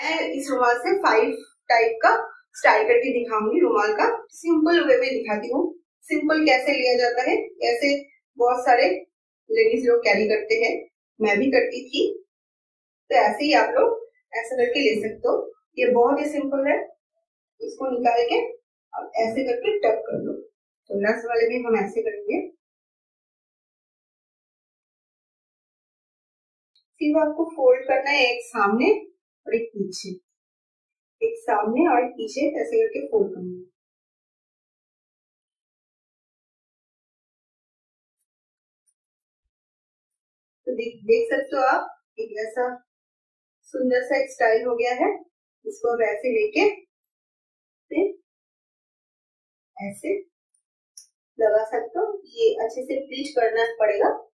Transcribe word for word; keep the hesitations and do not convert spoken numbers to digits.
मैं इस रुमाल से फाइव टाइप का स्टाइल करके दिखाऊंगी। रुमाल का सिंपल वे में दिखाती हूँ, सिंपल कैसे लिया जाता है, कैसे बहुत सारे लेडीज लोग कैरी करते हैं, मैं भी करती थी। तो ऐसे ही आप लोग ऐसा करके ले सकते हो। ये बहुत ही सिंपल है। इसको निकाल के अब ऐसे करके टक कर दो। तो नस वाले भी हम ऐसे करेंगे। सिर्फ आपको फोल्ड करना है, एक सामने और एक पीछे, एक सामने और एक पीछे, ऐसे करके फोल्ड करना है। तो देख देख सकते हो आप, एक ऐसा सुंदर सा एक स्टाइल हो गया है। इसको अब ऐसे लेके ऐसे लगा सकते हो। ये अच्छे से प्लीट करना पड़ेगा